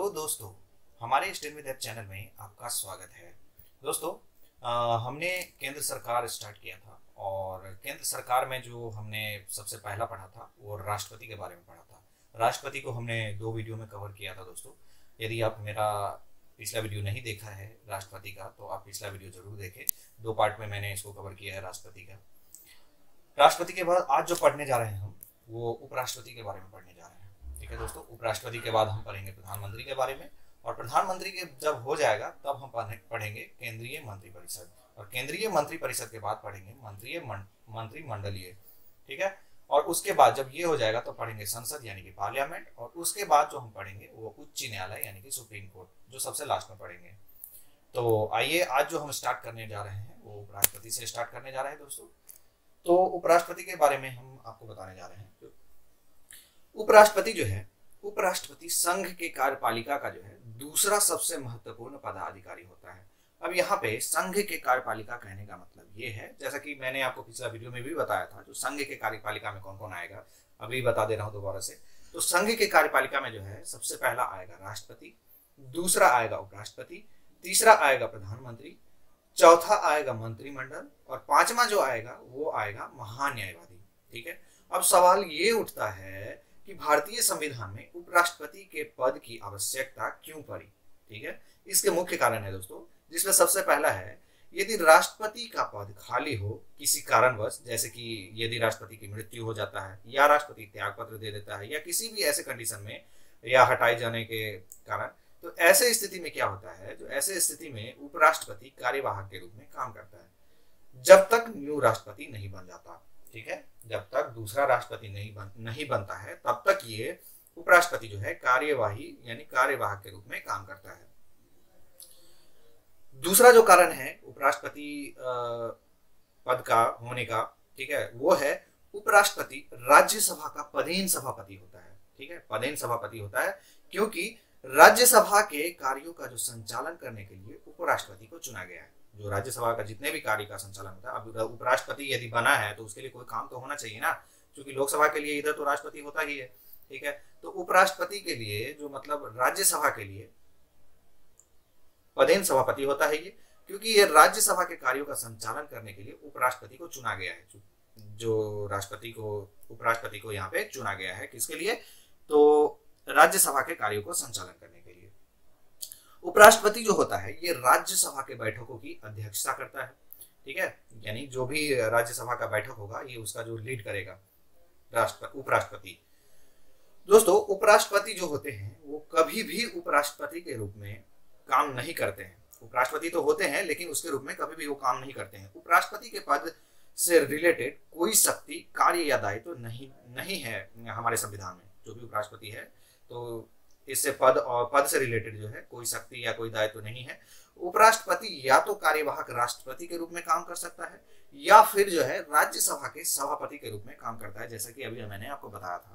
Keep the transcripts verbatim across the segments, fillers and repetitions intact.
Hello दोस्तों, हमारे study with channel में आपका स्वागत है। दोस्तों, अ, हमने केंद्र सरकार स्टार्ट किया था और केंद्र सरकार में जो हमने सबसे पहला पढ़ा था वो राष्ट्रपति के बारे में पढ़ा था। राष्ट्रपति को हमने दो वीडियो में कवर किया था। दोस्तों, यदि आप मेरा पिछला वीडियो नहीं देखा है राष्ट्रपति का तो आप पिछला वीडियो जरूर देखें। दो पार्ट में मैंने इसको कवर किया है राष्ट्रपति का। राष्ट्रपति के बाद आज जो पढ़ने जा रहे हैं हम वो उपराष्ट्रपति के बारे में पढ़ने जा रहे हैं। ठीक है दोस्तों, उपराष्ट्रपति के बाद हम पढ़ेंगे प्रधानमंत्री के बारे में और प्रधानमंत्री के जब हो जाएगा तब हम पढ़ेंगे केंद्रीय मंत्रिपरिषद और केंद्रीय मंत्रिपरिषद के बाद पढ़ेंगे मंत्रीय मंत्रिमंडलीय। ठीक है, और उसके बाद जब ये हो जाएगा तो पढ़ेंगे संसद यानी कि पार्लियामेंट और उसके बाद जो हम पढ़ेंगे वो उच्च न्यायालय यानी कि सुप्रीम कोर्ट, जो सबसे लास्ट में पढ़ेंगे। तो आइए आज जो हम स्टार्ट करने जा रहे हैं वो उपराष्ट्रपति से स्टार्ट करने जा रहे हैं। दोस्तों, तो उपराष्ट्रपति के बारे में हम आपको बताने जा रहे हैं। उपराष्ट्रपति जो है, उपराष्ट्रपति संघ के कार्यपालिका का जो है दूसरा सबसे महत्वपूर्ण पदाधिकारी होता है। अब यहाँ पे संघ के कार्यपालिका कहने का मतलब ये है, जैसा कि मैंने आपको पिछला वीडियो में भी बताया था, जो संघ के कार्यपालिका में कौन कौन आएगा अभी बता दे रहा हूँ दोबारा से। तो संघ के कार्यपालिका में जो है सबसे पहला आएगा राष्ट्रपति, दूसरा आएगा उपराष्ट्रपति, तीसरा आएगा प्रधानमंत्री, चौथा आएगा मंत्रिमंडल और पांचवा जो आएगा वो आएगा महान्यायवादी। ठीक है, अब सवाल ये उठता है कि भारतीय संविधान में उपराष्ट्रपति के पद की आवश्यकता क्यों पड़ी। ठीक है, इसके मुख्य कारण है दोस्तों, जिसमें सबसे पहला है यदि राष्ट्रपति का पद खाली हो किसी कारणवश, जैसे कि यदि राष्ट्रपति की मृत्यु हो जाता है या राष्ट्रपति त्याग पत्र दे देता है या किसी भी ऐसे कंडीशन में या हटाए जाने के कारण, तो ऐसे स्थिति में क्या होता है, जो ऐसे स्थिति में उपराष्ट्रपति कार्यवाहक के रूप में काम करता है जब तक न्यू राष्ट्रपति नहीं बन जाता। ठीक है, जब तक दूसरा राष्ट्रपति नहीं बन नहीं बनता है तब तक ये उपराष्ट्रपति जो है कार्यवाही यानी कार्यवाहक के रूप में काम करता है। दूसरा जो कारण है उपराष्ट्रपति पद का होने का, ठीक है, वो है उपराष्ट्रपति राज्यसभा का पदेन सभापति होता है। ठीक है, पदेन सभापति होता है क्योंकि राज्यसभा के कार्यों का जो संचालन करने के लिए उपराष्ट्रपति को चुना गया है। जो राज्यसभा का जितने भी कार्य का संचालन होता है, अब उपराष्ट्रपति यदि बना है तो उसके लिए कोई काम तो होना चाहिए ना, क्योंकि लोकसभा के लिए इधर तो राष्ट्रपति होता ही है। ठीक है, तो उपराष्ट्रपति के लिए जो मतलब राज्यसभा के लिए पदेन सभापति होता है ये, क्योंकि ये राज्यसभा के कार्यों का संचालन करने के लिए उपराष्ट्रपति को चुना गया है। जो राष्ट्रपति को उपराष्ट्रपति को यहाँ पे चुना गया है किसके लिए, तो राज्यसभा के कार्यों को संचालन करने के लिए। उपराष्ट्रपति जो होता है ये राज्यसभा के बैठकों की अध्यक्षता करता है। ठीक है, यानी जो भी राज्यसभा का बैठक होगा ये उसका जो लीड करेगा राष्ट्रपति उपराष्ट्रपति। दोस्तों, उपराष्ट्रपति जो होते हैं वो कभी भी उपराष्ट्रपति के रूप में काम नहीं करते हैं। उपराष्ट्रपति तो होते हैं लेकिन उसके रूप में कभी भी वो काम नहीं करते हैं। उपराष्ट्रपति के पद से रिलेटेड कोई शक्ति, कार्य या दायित्व तो नहीं नहीं है हमारे संविधान में। जो भी उपराष्ट्रपति है तो इससे पद और पद से रिलेटेड जो है कोई शक्ति या कोई दायित्व तो नहीं है। उपराष्ट्रपति या तो कार्यवाहक राष्ट्रपति के रूप में काम कर सकता है या फिर जो है राज्यसभा के सभापति के रूप में काम करता है, जैसा कि अभी मैंने आपको बताया था।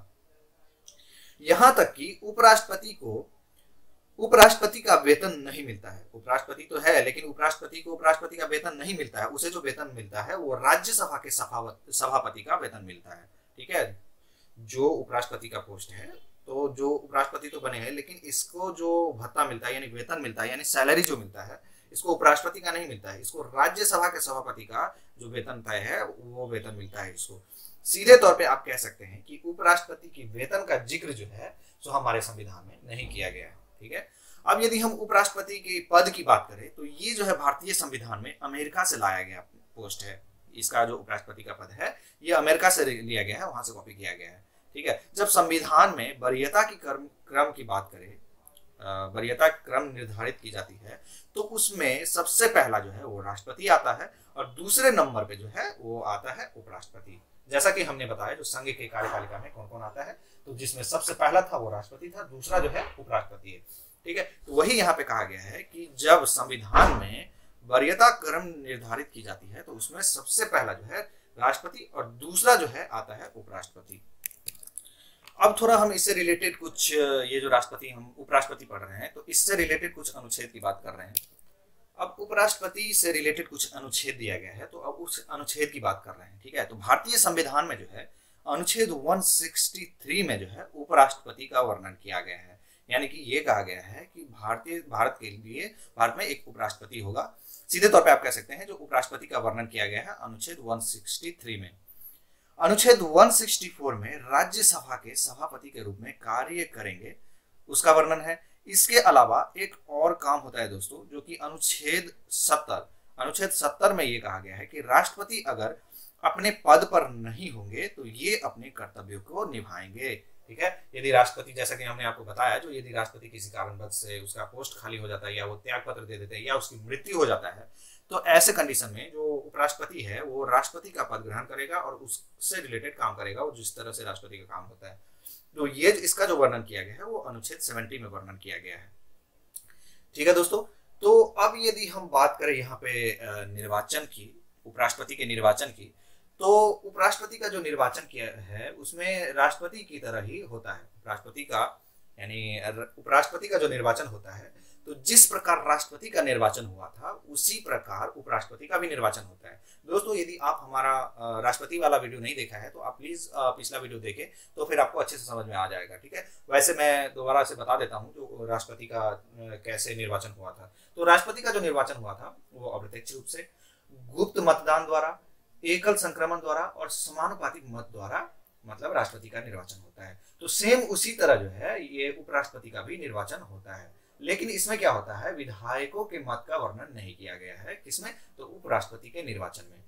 यहां तक कि उपराष्ट्रपति को उपराष्ट्रपति का वेतन नहीं मिलता है। उपराष्ट्रपति तो है लेकिन उपराष्ट्रपति को उपराष्ट्रपति का वेतन नहीं मिलता है। उसे जो वेतन मिलता है वो राज्यसभा के सभापति का वेतन मिलता है। ठीक है, जो उपराष्ट्रपति का पोस्ट है तो जो उपराष्ट्रपति तो बने हैं लेकिन इसको जो भत्ता मिलता है यानी वेतन मिलता है यानी सैलरी जो मिलता है, इसको उपराष्ट्रपति का नहीं मिलता है। इसको राज्यसभा के सभापति का जो वेतन तय है वो वेतन मिलता है इसको। सीधे तौर पे आप कह सकते हैं कि उपराष्ट्रपति की वेतन का जिक्र जो है सो हमारे संविधान में नहीं किया गया है। ठीक है, अब यदि हम उपराष्ट्रपति के पद की बात करें तो ये जो है भारतीय संविधान में अमेरिका से लाया गया पोस्ट है। इसका जो उपराष्ट्रपति का पद है ये अमेरिका से लिया गया है, वहां से कॉपी किया गया है। ठीक है, जब संविधान में वरीयता की क्रम क्रम की बात करें, वरीयता क्रम निर्धारित की जाती है तो उसमें सबसे पहला जो है वो राष्ट्रपति आता है और दूसरे नंबर पे जो है वो आता है उपराष्ट्रपति। जैसा कि हमने बताया जो संघ के कार्यपालिका में कौन कौन आता है, तो जिसमें सबसे पहला था वो राष्ट्रपति था, दूसरा जो है उपराष्ट्रपति है। ठीक है, तो वही यहाँ पे कहा गया है कि जब संविधान में वरीयता क्रम निर्धारित की जाती है तो उसमें सबसे पहला जो है राष्ट्रपति और दूसरा जो है आता है उपराष्ट्रपति। अब थोड़ा हम इससे रिलेटेड कुछ, ये जो राष्ट्रपति हम उपराष्ट्रपति पढ़ रहे हैं तो इससे रिलेटेड कुछ अनुच्छेद की बात कर रहे हैं। अब उपराष्ट्रपति से रिलेटेड कुछ अनुच्छेद दिया गया है तो अब उस अनुच्छेद की बात कर रहे हैं। ठीक है, तो भारतीय संविधान में जो है अनुच्छेद एक सौ तिरसठ में जो है उपराष्ट्रपति का वर्णन किया गया है यानी कि ये कहा गया है कि भारतीय भारत के लिए भारत में एक उपराष्ट्रपति होगा। सीधे तौर पे आप कह सकते हैं जो उपराष्ट्रपति का वर्णन किया गया है अनुच्छेद एक सौ तिरसठ में। अनुच्छेद एक सौ चौंसठ में राज्यसभा के सभापति के रूप में कार्य करेंगे, उसका वर्णन है। इसके अलावा एक और काम होता है दोस्तों, जो कि अनुच्छेद सत्तर अनुच्छेद सत्तर में ये कहा गया है कि राष्ट्रपति अगर अपने पद पर नहीं होंगे तो ये अपने कर्तव्यों को निभाएंगे। ठीक है, यदि राष्ट्रपति, जैसा कि हमने आपको बताया, जो यदि राष्ट्रपति किसी कारणवश से उसका पोस्ट खाली हो जाता है या वो त्याग पत्र दे देते हैं या उसकी मृत्यु हो जाता है, तो ऐसे कंडीशन में जो उपराष्ट्रपति है वो राष्ट्रपति का पद ग्रहण करेगा और उससे रिलेटेड काम करेगा, और जिस तरह से राष्ट्रपति का काम होता है। तो ये इसका जो वर्णन किया गया है वो अनुच्छेद सत्तर में वर्णन किया गया है। ठीक है दोस्तों, तो अब यदि हम बात करें यहाँ पे निर्वाचन की, उपराष्ट्रपति के निर्वाचन की, तो उपराष्ट्रपति का जो निर्वाचन किया है उसमें राष्ट्रपति की तरह ही होता है। उपराष्ट्रपति का यानी उपराष्ट्रपति का जो निर्वाचन होता है, तो जिस प्रकार राष्ट्रपति का निर्वाचन हुआ था उसी प्रकार उपराष्ट्रपति का भी निर्वाचन होता है। दोस्तों, यदि आप हमारा राष्ट्रपति वाला वीडियो नहीं देखा है तो आप प्लीज पिछला वीडियो देखें, तो फिर आपको अच्छे से समझ में आ जाएगा। ठीक है, वैसे मैं दोबारा से बता देता हूँ जो राष्ट्रपति का कैसे निर्वाचन हुआ था। तो राष्ट्रपति का जो निर्वाचन हुआ था वो अप्रत्यक्ष रूप से, गुप्त मतदान द्वारा, एकल संक्रमण द्वारा और समानुपातिक मत द्वारा मतलब राष्ट्रपति का निर्वाचन होता है। तो सेम उसी तरह जो है ये उपराष्ट्रपति का भी निर्वाचन होता है, लेकिन इसमें क्या होता है, विधायकों के मत का वर्णन नहीं किया गया है। किसमें? तो उपराष्ट्रपति के निर्वाचन में।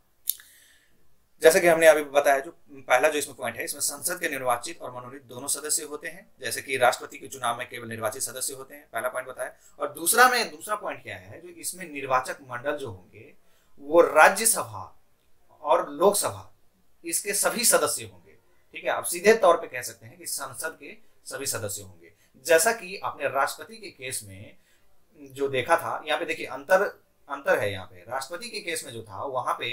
जैसे कि हमने अभी बताया, जो पहला जो इसमें पॉइंट है, इसमें संसद के निर्वाचित और मनोनीत दोनों सदस्य होते हैं, जैसे कि राष्ट्रपति के चुनाव में केवल निर्वाचित सदस्य होते हैं, पहला पॉइंट बताया। और दूसरा में दूसरा पॉइंट क्या है, जो इसमें निर्वाचक मंडल जो होंगे वो राज्यसभा और लोकसभा इसके सभी सदस्य होंगे। ठीक है, आप सीधे तौर पे कह सकते हैं कि संसद के सभी सदस्य होंगे। जैसा कि आपने राष्ट्रपति के केस में जो देखा था, यहाँ पे देखिए अंतर अंतर है। यहाँ पे राष्ट्रपति के केस में जो था वहां पे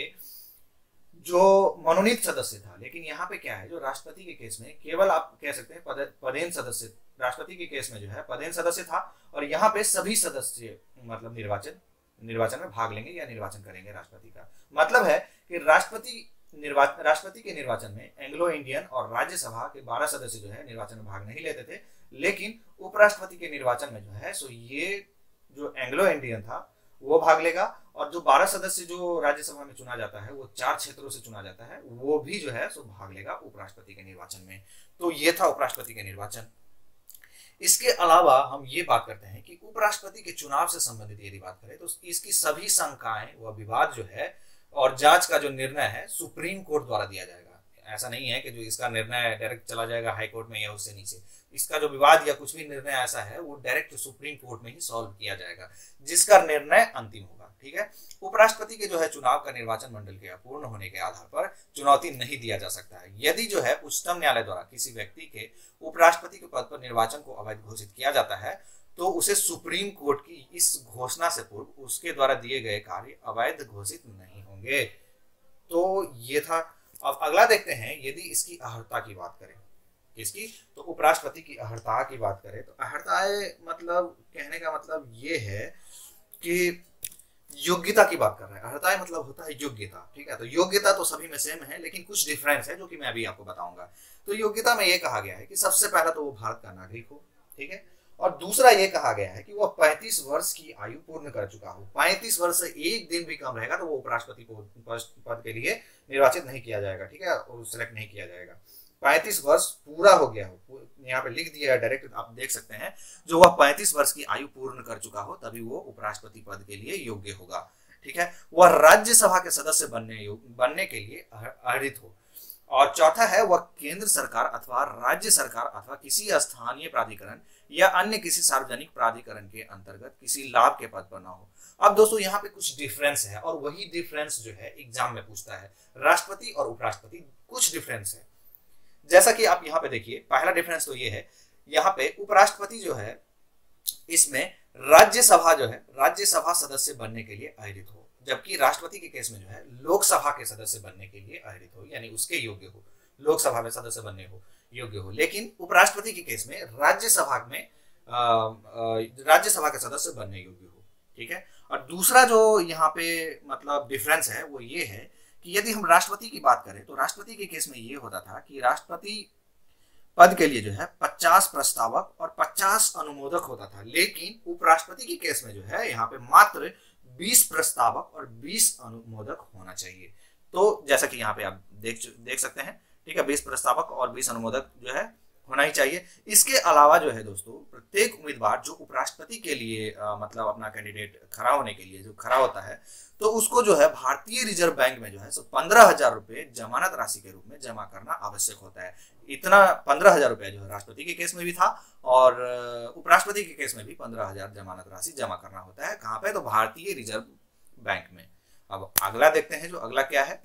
जो मनोनीत सदस्य था, लेकिन यहाँ पे क्या है, जो राष्ट्रपति के केस में केवल आप कह सकते हैं पद, पदेन सदस्य। राष्ट्रपति के केस में जो है पदेन सदस्य था, और यहाँ पे सभी सदस्य मतलब निर्वाचन निर्वाचन में भाग लेंगे या निर्वाचन करेंगे राष्ट्रपति का। मतलब है कि राष्ट्रपति निर्वाचन राष्ट्रपति के निर्वाचन में एंग्लो इंडियन और राज्यसभा के बारह सदस्य जो है निर्वाचन में भाग नहीं लेते थे, लेकिन उपराष्ट्रपति के निर्वाचन में जो है सो ये जो एंग्लो इंडियन था वो भाग लेगा, और जो बारह सदस्य जो राज्यसभा में चुना जाता है वो चार क्षेत्रों से चुना जाता है, वो भी जो है सो भाग लेगा उपराष्ट्रपति के निर्वाचन में। तो ये था उपराष्ट्रपति के निर्वाचन। इसके अलावा हम ये बात करते हैं कि उपराष्ट्रपति के चुनाव से संबंधित यदि बात करें तो इसकी सभी शंकाएं व विवाद जो है और जांच का जो निर्णय है सुप्रीम कोर्ट द्वारा दिया जाएगा। ऐसा नहीं है कि जो इसका निर्णय डायरेक्ट चला जाएगा हाई कोर्ट में या उससे नीचे। इसका जो विवाद या कुछ भी निर्णय ऐसा है वो डायरेक्ट सुप्रीम कोर्ट में ही सॉल्व किया जाएगा, जिसका निर्णय अंतिम होगा। ठीक है, उपराष्ट्रपति के जो है चुनाव का निर्वाचन मंडल के अपूर्ण होने के आधार पर चुनौती नहीं दिया जा सकता है। यदि जो है उच्चतम न्यायालय द्वारा किसी व्यक्ति के उपराष्ट्रपति के पद पर निर्वाचन को अवैध घोषित किया जाता है तो उसे सुप्रीम कोर्ट की इस घोषणा से पूर्व उसके द्वारा दिए गए कार्य अवैध घोषित नहीं होंगे। तो ये था। अब अगला देखते हैं, यदि इसकी अहर्ता की बात करें, इसकी तो उपराष्ट्रपति की अहर्ता की बात करें तो अहर्ताएं मतलब कहने का मतलब ये है कि योग्यता की बात कर रहे हैं। अहर्ताएं मतलब होता है योग्यता। ठीक है, तो योग्यता तो सभी में सेम है, लेकिन कुछ डिफरेंस है जो कि मैं अभी आपको बताऊंगा। तो योग्यता में ये कहा गया है कि सबसे पहला तो वो भारत का नागरिक हो। ठीक है, और दूसरा ये कहा गया है कि वह पैंतीस वर्ष की आयु पूर्ण कर चुका हो। पैंतीस वर्ष से एक दिन भी कम रहेगा तो वो उपराष्ट्रपति पद के लिए निर्वाचित नहीं किया जाएगा। ठीक है, और सिलेक्ट नहीं किया जाएगा। पैंतीस वर्ष पूरा हो गया हो, यहाँ पे लिख दिया है डायरेक्ट, आप देख सकते हैं, जो वह पैंतीस वर्ष की आयु पूर्ण कर चुका हो तभी वो उपराष्ट्रपति पद के लिए योग्य होगा। ठीक है, वह राज्यसभा के सदस्य बनने बनने के लिए अर्हित हो। और चौथा है वह केंद्र सरकार अथवा राज्य सरकार अथवा किसी स्थानीय प्राधिकरण या अन्य किसी सार्वजनिक प्राधिकरण के अंतर्गत किसी लाभ के पद पर ना हो। अब दोस्तों यहाँ पे कुछ डिफरेंस है, और वही डिफरेंस जो है एग्जाम में पूछता है। राष्ट्रपति और उपराष्ट्रपति कुछ डिफरेंस है, जैसा कि आप यहाँ पे देखिए। पहला डिफरेंस तो ये है, यहाँ पे उपराष्ट्रपति जो है इसमें राज्यसभा जो है राज्यसभा सदस्य बनने के लिए अर्हित हो, जबकि राष्ट्रपति के केस में जो है लोकसभा के सदस्य बनने के लिए अर्हित हो, यानी उसके योग्य हो, लोकसभा में सदस्य बनने हो योग्य हो। लेकिन उपराष्ट्रपति के केस में राज्यसभा में राज्यसभा के सदस्य बनने योग्य हो। ठीक है, और दूसरा जो यहाँ पे मतलब डिफरेंस है वो ये है कि यदि हम राष्ट्रपति की बात करें तो राष्ट्रपति के केस में ये होता था कि राष्ट्रपति पद के लिए जो है पचास प्रस्तावक और पचास अनुमोदक होता था, लेकिन उपराष्ट्रपति के केस में जो है यहाँ पे मात्र बीस प्रस्तावक और बीस अनुमोदक होना चाहिए। तो जैसा कि यहाँ पे आप देख देख सकते हैं, ठीक है, बीस प्रस्तावक और बीस अनुमोदक जो है होना ही चाहिए। इसके अलावा जो है दोस्तों, प्रत्येक उम्मीदवार जो उपराष्ट्रपति के लिए आ, मतलब अपना कैंडिडेट खड़ा होने के लिए जो खड़ा होता है, तो उसको जो है भारतीय रिजर्व बैंक में जो है सो पंद्रह हजार रुपये जमानत राशि के रूप में जमा करना आवश्यक होता है। इतना पंद्रह हजार रुपया जो है राष्ट्रपति के केस में भी था और उपराष्ट्रपति के केस में भी पंद्रह हजार जमानत राशि जमा करना होता है। कहाँ पे? तो भारतीय रिजर्व बैंक में। अब अगला देखते हैं, जो अगला क्या है।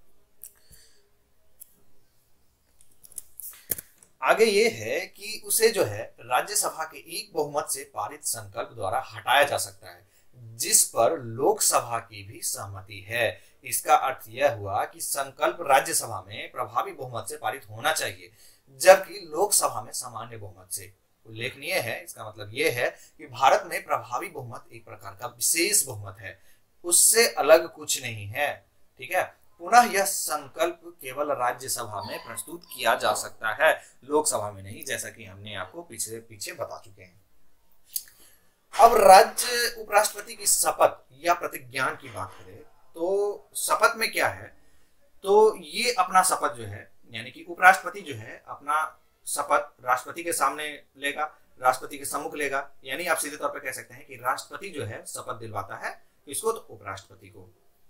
आगे ये है कि उसे जो है राज्यसभा के एक बहुमत से पारित संकल्प द्वारा हटाया जा सकता है, जिस पर लोकसभा की भी सहमति है। इसका अर्थ यह हुआ कि संकल्प राज्यसभा में प्रभावी बहुमत से पारित होना चाहिए, जबकि लोकसभा में सामान्य बहुमत से। उल्लेखनीय है, इसका मतलब यह है कि भारत में प्रभावी बहुमत एक प्रकार का विशेष बहुमत है, उससे अलग कुछ नहीं है। ठीक है, पुनः यह संकल्प केवल राज्यसभा में प्रस्तुत किया जा सकता है, लोकसभा में नहीं, जैसा कि हमने आपको पीछे पीछे बता चुके हैं। अब राज्य उपराष्ट्रपति की शपथ या प्रतिज्ञान की बात करें तो शपथ में क्या है, तो ये अपना शपथ जो है, यानी कि उपराष्ट्रपति जो है अपना शपथ राष्ट्रपति के सामने लेगा, राष्ट्रपति के सम्मुख लेगा। यानी आप सीधे तौर पर कह सकते हैं कि राष्ट्रपति जो है शपथ दिलवाता है किसको? तो उपराष्ट्रपति को।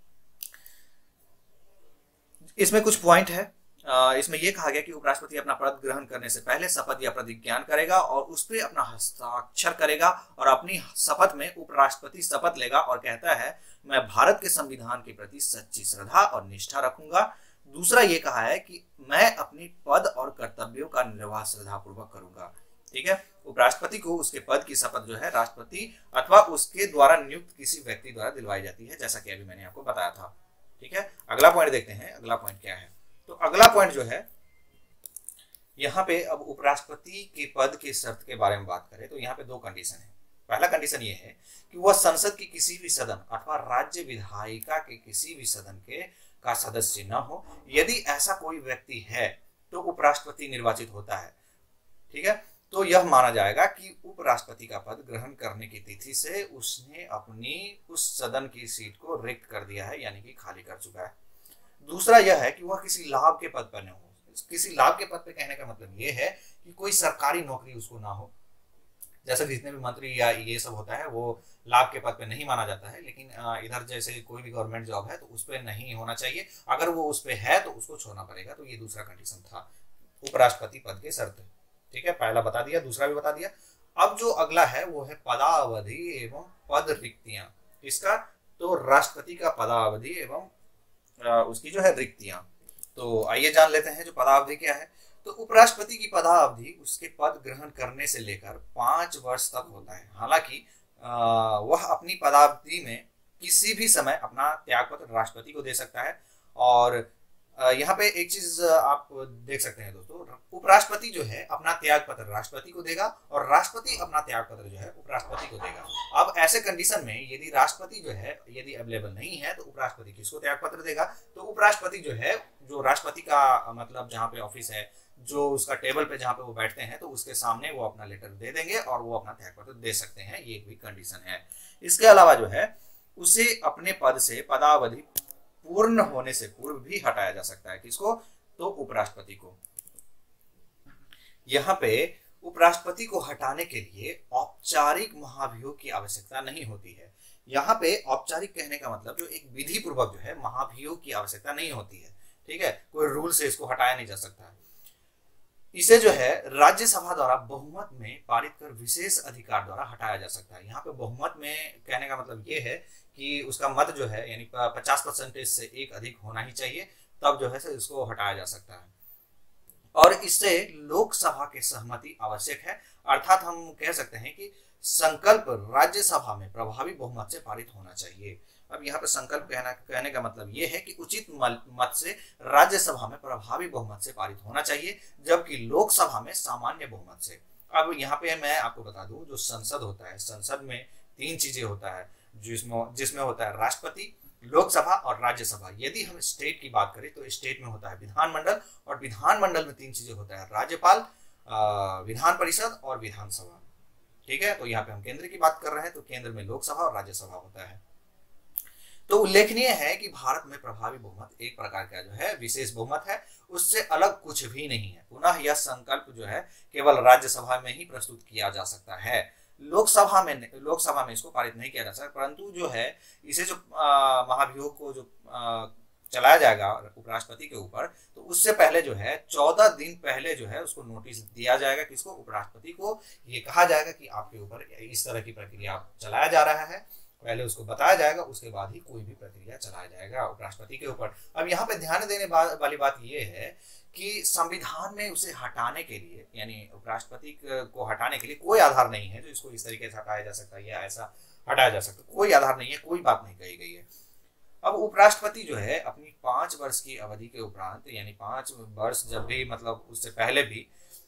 इसमें कुछ पॉइंट है। इसमें यह कहा गया कि उपराष्ट्रपति अपना पद ग्रहण करने से पहले शपथ या प्रतिज्ञान करेगा और उस पर अपना हस्ताक्षर करेगा और अपनी शपथ में उपराष्ट्रपति शपथ लेगा और कहता है, मैं भारत के संविधान के प्रति सच्ची श्रद्धा और निष्ठा रखूंगा। दूसरा ये कहा है कि मैं अपनी पद और कर्तव्यों का निर्वाह श्रद्धापूर्वक करूंगा। ठीक है, उपराष्ट्रपति को उसके पद की शपथ जो है राष्ट्रपति अथवा उसके द्वारा नियुक्त किसी व्यक्ति द्वारा दिलवाई जाती है, जैसा कि अभी मैंने आपको बताया था। ठीक है, अगला पॉइंट देखते हैं। अगला पॉइंट क्या है, तो अगला पॉइंट जो है यहाँ पे, अब उपराष्ट्रपति के पद के शर्त के बारे में बात करें तो यहाँ पे दो कंडीशन है। पहला कंडीशन ये है कि वह संसद की किसी भी सदन अथवा राज्य विधायिका के किसी भी सदन के का सदस्य न हो। यदि ऐसा कोई व्यक्ति है तो उपराष्ट्रपति निर्वाचित होता है। ठीक है, तो यह माना जाएगा कि उपराष्ट्रपति का पद ग्रहण करने की तिथि से उसने अपनी उस सदन की सीट को रिक्त कर दिया है, यानी कि खाली कर चुका है। दूसरा यह है कि वह किसी लाभ के पद पर न हो। किसी लाभ के पद पे कहने का मतलब यह है कि कोई सरकारी नौकरी उसको ना हो। जैसे जितने भी मंत्री या ये सब होता है वो लाभ के पद पे नहीं माना जाता है, लेकिन इधर जैसे कोई भी गवर्नमेंट जॉब है तो उस पर नहीं होना चाहिए। अगर वो उस पर है तो उसको छोड़ना पड़ेगा। तो ये दूसरा कंडीशन था उपराष्ट्रपति पद के शर्त। ठीक है, पहला बता दिया, दूसरा भी बता दिया। अब जो अगला है वो है पदावधि एवं पद रिक्तियां। इसका तो राष्ट्रपति का पदावधि एवं उसकी जो है रिक्तियां। तो आइए जान लेते हैं जो पदावधि क्या है। तो उपराष्ट्रपति की पदावधि उसके पद ग्रहण करने से लेकर पांच वर्ष तक होता है। हालांकि वह अपनी पदावधि में किसी भी समय अपना त्यागपत्र राष्ट्रपति को दे सकता है। और यहाँ पे एक चीज आप देख सकते हैं दोस्तों, उपराष्ट्रपति जो है अपना त्यागपत्र राष्ट्रपति को देगा और राष्ट्रपति अपना त्यागपत्र जो है उपराष्ट्रपति को देगा। अब ऐसे कंडीशन में यदि राष्ट्रपति जो है यदि अवेलेबल नहीं है तो उपराष्ट्रपति किसको त्यागपत्र देगा? तो उपराष्ट्रपति जो है, जो राष्ट्रपति का मतलब जहाँ पे ऑफिस है, जो उसका टेबल पे जहाँ पे वो बैठते हैं, तो उसके सामने वो अपना लेटर दे देंगे और वो अपना त्यागपत्र दे सकते हैं। ये भी कंडीशन है। इसके अलावा जो है उसे अपने पद से पदावधि पूर्ण होने से पूर्व भी हटाया जा सकता है। किसको? तो उपराष्ट्रपति को। यहाँ पे उपराष्ट्रपति को हटाने के लिए औपचारिक महाभियोग की आवश्यकता नहीं होती है। यहाँ पे औपचारिक कहने का मतलब जो एक विधि पूर्वक जो है महाभियोग की आवश्यकता नहीं होती है। ठीक है, कोई रूल से इसको हटाया नहीं जा सकता है। इसे जो है राज्यसभा द्वारा बहुमत में पारित कर विशेष अधिकार द्वारा हटाया जा सकता है। यहाँ पे बहुमत में कहने का मतलब ये है कि उसका मत जो है यानी पचास परसेंटेज से एक अधिक होना ही चाहिए, तब जो है इसको हटाया जा सकता है। और इससे लोकसभा की सहमति आवश्यक है। अर्थात हम कह सकते हैं कि संकल्प राज्यसभा में प्रभावी बहुमत से पारित होना चाहिए। अब यहाँ पे संकल्प कहना कहने का मतलब ये है कि उचित मत से राज्यसभा में प्रभावी बहुमत से पारित होना चाहिए, जबकि लोकसभा में सामान्य बहुमत से। अब यहाँ पे मैं आपको बता दूं, जो संसद होता है, संसद में तीन चीजें होता है, जिसमें जिसमें होता है राष्ट्रपति, लोकसभा और राज्यसभा। यदि हम स्टेट की बात करें तो स्टेट में होता है विधानमंडल, और विधानमंडल में तीन चीजें होता है, राज्यपाल विधान परिषद और विधानसभा। ठीक है, तो यहाँ पे हम केंद्र की बात कर रहे हैं, तो केंद्र में लोकसभा और राज्यसभा होता है। तो उल्लेखनीय है कि भारत में प्रभावी बहुमत एक प्रकार का जो है विशेष बहुमत है, उससे अलग कुछ भी नहीं है। पुनः यह संकल्प जो है केवल राज्यसभा में ही प्रस्तुत किया जा सकता है, लोकसभा में लोकसभा में इसको पारित नहीं किया जा सकता। परंतु जो है इसे जो महाभियोग को जो आ, चलाया जाएगा उपराष्ट्रपति के ऊपर, तो उससे पहले जो है चौदह दिन पहले जो है उसको नोटिस दिया जाएगा, किसको, उपराष्ट्रपति को। ये कहा जाएगा कि आपके ऊपर इस तरह की प्रक्रिया चलाया जा रहा है, पहले उसको बताया जाएगा, उसके बाद ही कोई भी प्रक्रिया चलाया जाएगा उपराष्ट्रपति के ऊपर। अब यहाँ पे ध्यान देने वाली बात यह है कि संविधान में उसे हटाने के लिए, यानी उपराष्ट्रपति को हटाने के लिए कोई आधार नहीं है जो इसको इस तरीके से हटाया जा सकता है या ऐसा हटाया जा सकता है, कोई आधार नहीं है, कोई बात नहीं कही गई है। अब उपराष्ट्रपति जो है अपनी पांच वर्ष की अवधि के उपरांत, यानी पांच वर्ष जब भी मतलब उससे पहले भी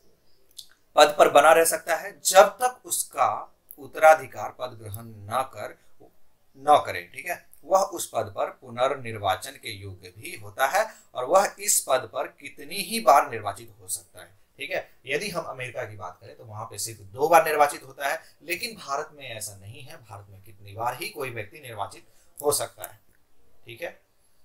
पद पर बना रह सकता है, जब तक उसका उत्तराधिकार पद ग्रहण न कर न करे, ठीक है, वह उस पद पर पुनर्निर्वाचन के योग्य भी होता है और वह इस पद पर कितनी ही बार निर्वाचित हो सकता है। ठीक है, यदि हम अमेरिका की बात करें तो वहां पे सिर्फ दो बार निर्वाचित होता है, लेकिन भारत में ऐसा नहीं है, भारत में कितनी बार ही कोई व्यक्ति निर्वाचित हो सकता है। ठीक है,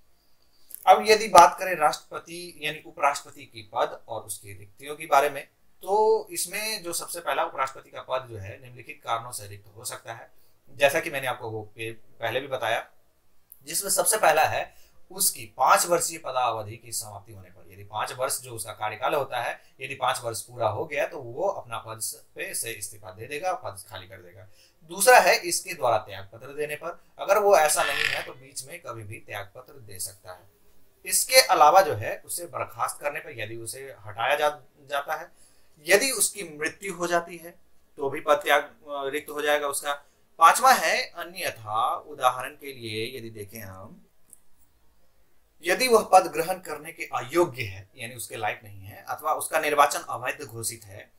अब यदि बात करें राष्ट्रपति यानी उपराष्ट्रपति की पद और उसकी रिक्तियों के बारे में, तो इसमें जो सबसे पहला उपराष्ट्रपति का पद जो है निम्नलिखित कारणों से रिक्त हो सकता है, जैसा कि मैंने आपको वो पहले भी बताया, जिसमें सबसे पहला है उसकी पांच वर्षीय पदावधि की समाप्ति होने पर। यदि पांच वर्ष जो उसका कार्यकाल होता है, यदि पांच वर्ष पूरा हो गया तो वो अपना पद पे से इस्तीफा दे देगा, पद खाली कर देगा। दूसरा है इसके द्वारा त्याग पत्र देने पर, अगर वो ऐसा नहीं है तो बीच में कभी भी त्याग पत्र दे सकता है। इसके अलावा जो है उसे बर्खास्त करने पर, यदि उसे हटाया जा, जाता है, यदि उसकी मृत्यु हो जाती है तो भी पद त्याग रिक्त हो जाएगा उसका। पांचवा है अन्यथा, उदाहरण के लिए यदि देखें हम, यदि वह पद ग्रहण करने के अयोग्य है, यानी उसके लायक नहीं है, अथवा उसका निर्वाचन अवैध घोषित है,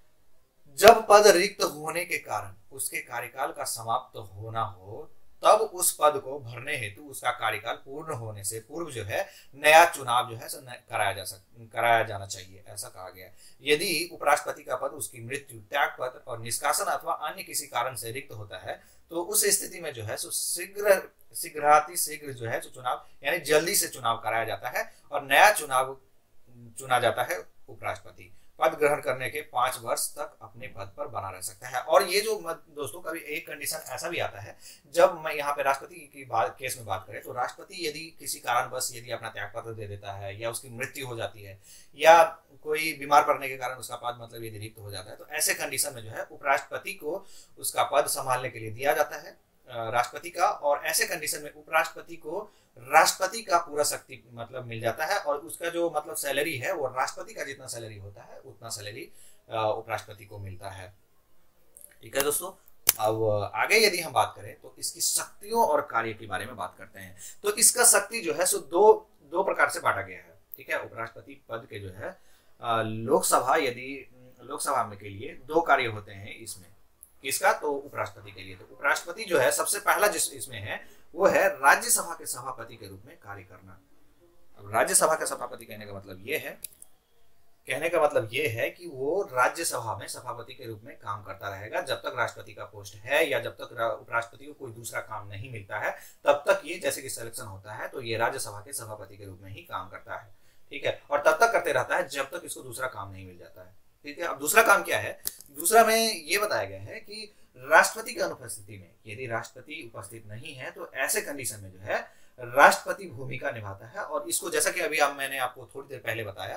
जब पद रिक्त होने के कारण उसके कार्यकाल का समाप्त होना हो, तब उस पद को भरने हेतु उसका कार्यकाल पूर्ण होने से पूर्व जो है नया चुनाव जो है कराया जा सक कराया जाना चाहिए, ऐसा कहा गया। यदि उपराष्ट्रपति का पद उसकी मृत्यु, त्याग पत्र और निष्कासन अथवा अन्य किसी कारण से रिक्त होता है, तो उस स्थिति में जो है सो शीघ्र शीघ्राति शीघ्र जो है जो चुनाव यानी जल्दी से चुनाव कराया जाता है और नया चुनाव चुना जाता है उपराष्ट्रपति। पद ग्रहण करने के पांच वर्ष तक अपने पद पर बना रह सकता है। और ये जो दोस्तों कभी एक कंडीशन ऐसा भी आता है, जब मैं यहाँ पे राष्ट्रपति की बात केस में बात करें तो राष्ट्रपति यदि किसी कारणवश यदि अपना त्यागपत्र दे देता है या उसकी मृत्यु हो जाती है या कोई बीमार पड़ने के कारण उसका पद मतलब यदि रिक्त हो जाता है, तो ऐसे कंडीशन में जो है उपराष्ट्रपति को उसका पद संभालने के लिए दिया जाता है राष्ट्रपति का, और ऐसे कंडीशन में उपराष्ट्रपति को राष्ट्रपति का पूरा शक्ति मतलब मिल जाता है और उसका जो मतलब सैलरी है वो राष्ट्रपति का जितना सैलरी होता है उतना सैलरी उपराष्ट्रपति को मिलता है। ठीक है दोस्तों, अब आगे यदि हम बात करें तो इसकी शक्तियों और कार्य के बारे में बात करते हैं। तो इसका शक्ति जो है सो दो दो प्रकार से बांटा गया है। ठीक है, उपराष्ट्रपति पद के जो है लोकसभा यदि लोकसभा में के लिए दो कार्य होते हैं इसमें, किसका, तो उपराष्ट्रपति के लिए। तो उपराष्ट्रपति जो है सबसे पहला जिस इसमें है वो है राज्यसभा के सभापति के रूप में कार्य करना। अब राज्यसभा का सभापति कहने का मतलब ये है कहने का मतलब ये है कि वो राज्यसभा में सभापति के रूप में काम करता रहेगा जब तक राष्ट्रपति का पोस्ट है या जब तक उपराष्ट्रपति को कोई दूसरा काम नहीं मिलता है, तब तक ये जैसे कि सिलेक्शन होता है तो ये राज्यसभा के सभापति के रूप में ही काम करता है। ठीक है, और तब तक करते रहता है जब तक इसको दूसरा काम नहीं मिल जाता है। ठीक है, अब दूसरा काम क्या है, दूसरा में ये बताया गया है कि राष्ट्रपति की अनुपस्थिति में यदि राष्ट्रपति उपस्थित नहीं है तो ऐसे कंडीशन में जो है राष्ट्रपति भूमिका निभाता है। और इसको जैसा कि अभी आप मैंने आपको थोड़ी देर पहले बताया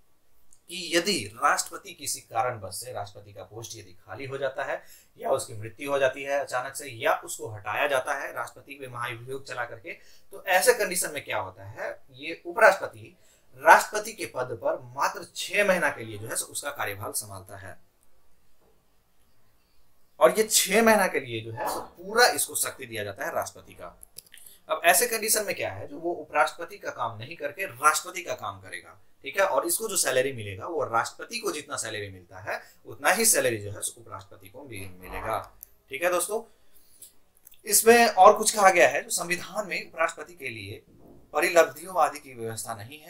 कि यदि राष्ट्रपति किसी कारणवश से राष्ट्रपति का पोस्ट यदि खाली हो जाता है या उसकी मृत्यु हो जाती है अचानक से या उसको हटाया जाता है राष्ट्रपति के महाभियोग चला करके, तो ऐसे कंडीशन में क्या होता है, ये उपराष्ट्रपति राष्ट्रपति के पद पर मात्र छह महीना के लिए जो है उसका कार्यभार संभालता है और ये छह महीना के लिए जो है पूरा इसको शक्ति दिया जाता है राष्ट्रपति का। अब ऐसे कंडीशन में क्या है, जो वो उपराष्ट्रपति का काम नहीं करके राष्ट्रपति का काम करेगा। ठीक है, और इसको जो सैलरी मिलेगा वो राष्ट्रपति को जितना सैलरी मिलता है उतना ही सैलरी जो है उपराष्ट्रपति को भी मिलेगा। ठीक है दोस्तों, इसमें और कुछ कहा गया है जो संविधान में उपराष्ट्रपति के लिए परिलब्धियों आदि की व्यवस्था नहीं है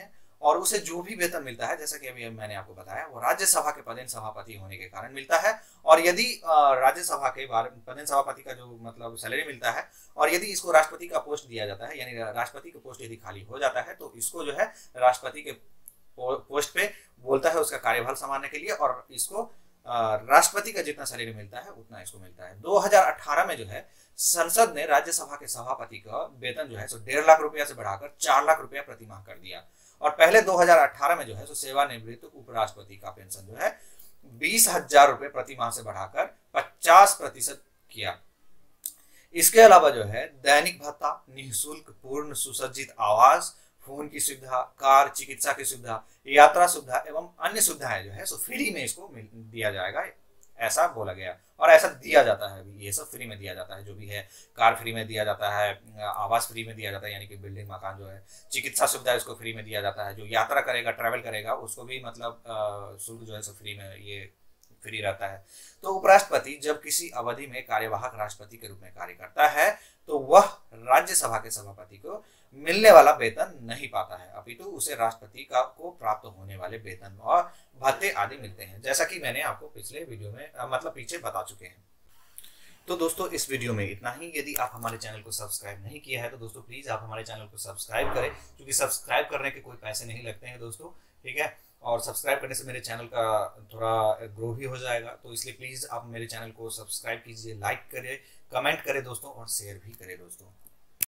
और उसे जो भी वेतन मिलता है, जैसा कि अभी मैंने आपको बताया, वो राज्यसभा के पदेन सभापति होने के कारण मिलता है। और यदि राज्यसभा के पदेन सभापति का जो मतलब सैलरी मिलता है, और यदि इसको राष्ट्रपति का पोस्ट दिया जाता है, यानी राष्ट्रपति का पोस्ट यदि खाली हो जाता है, तो इसको जो है राष्ट्रपति के पोस्ट पे बोलता है उसका कार्यभार संभालने के लिए, और इसको राष्ट्रपति का जितना सैलरी मिलता है उतना इसको मिलता है। दो हज़ार अठारह में जो है संसद ने राज्यसभा के सभापति का वेतन जो है सो डेढ़ लाख रुपया से बढ़ाकर चार लाख रुपया प्रति माह कर दिया। और पहले दो हज़ार अठारह में जो है सो सेवानिवृत्त उपराष्ट्रपति का पेंशन जो है बीस हजार रुपये प्रति माह से बढ़ाकर पचास प्रतिशत किया। इसके अलावा जो है दैनिक भत्ता, निःशुल्क पूर्ण सुसज्जित आवास, फोन की सुविधा, कार, चिकित्सा की सुविधा, यात्रा सुविधा एवं अन्य सुविधाएं जो है सो फ्री में इसको दिया जाएगा, ऐसा बोला गया। और ऐसा दिया जाता है, ये सब फ्री में दिया जाता है, जो भी है। कार फ्री में दिया जाता है, आवास फ्री में दिया जाता है, यानी कि बिल्डिंग मकान जो है, चिकित्सा सुविधा इसको फ्री में दिया जाता है, जो यात्रा करेगा, ट्रैवल करेगा, उसको भी मतलब शुल्क जो है सो फ्री में ये फ्री रहता है। तो उपराष्ट्रपति जब किसी अवधि में कार्यवाहक राष्ट्रपति के रूप में कार्य करता है तो वह राज्यसभा के सभापति को मिलने वाला वेतन नहीं पाता है, अपितु उसे राष्ट्रपति का को प्राप्त होने वाले वेतन और भत्ते आदि मिलते हैं, जैसा कि मैंने आपको पिछले वीडियो में मतलब पीछे बता चुके हैं। तो दोस्तों इस वीडियो में इतना ही। यदि आप हमारे चैनल को सब्सक्राइब नहीं किया है तो दोस्तों प्लीज आप हमारे चैनल को सब्सक्राइब करें, क्योंकि सब्सक्राइब करने के कोई पैसे नहीं लगते हैं दोस्तों, ठीक है। और सब्सक्राइब करने से मेरे चैनल का थोड़ा ग्रो भी हो जाएगा, तो इसलिए प्लीज आप मेरे चैनल को सब्सक्राइब कीजिए, लाइक करें, कमेंट करें दोस्तों, और शेयर भी करें दोस्तों।